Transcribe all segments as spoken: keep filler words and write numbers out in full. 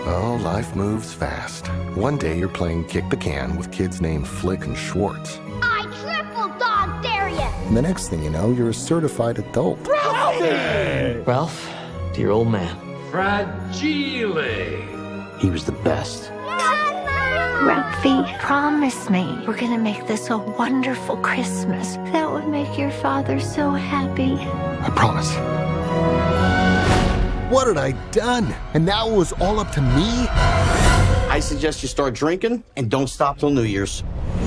Well, life moves fast. One day you're playing kick the can with kids named Flick and Schwartz. I triple dog dare you! And the next thing you know, you're a certified adult. Ralphie! Ralph, dear old man. Fragile! He was the best. Ralphie, promise me we're gonna make this a wonderful Christmas. That would make your father so happy. I promise. What had I done? And now it was all up to me? I suggest you start drinking and don't stop till New Year's.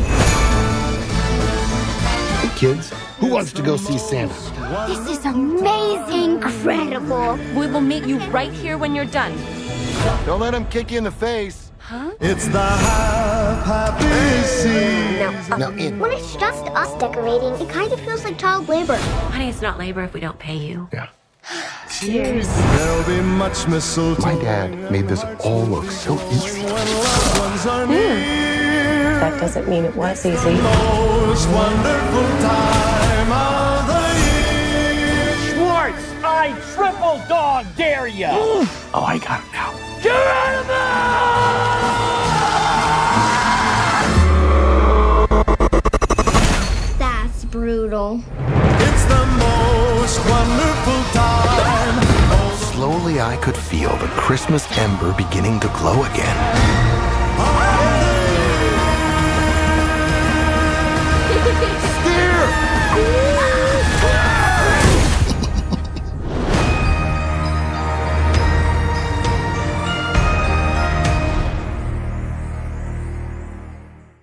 Hey kids, who wants to go see Santa? This is amazing! Incredible! We will meet you right here when you're done. Don't let him kick you in the face. Huh? It's the happy season. No, uh, Now in. when it's just us decorating, it kind of feels like child labor. Honey, it's not labor if we don't pay you. Yeah. Cheers. There'll be much mistletoe. My dad made this all look so easy. That doesn't mean it was easy. Most wonderful time of the year. Schwartz, I triple dog dare you! Oh, I got him now. That's brutal. It's the most wonderful time. Slowly I could feel the Christmas ember beginning to glow again.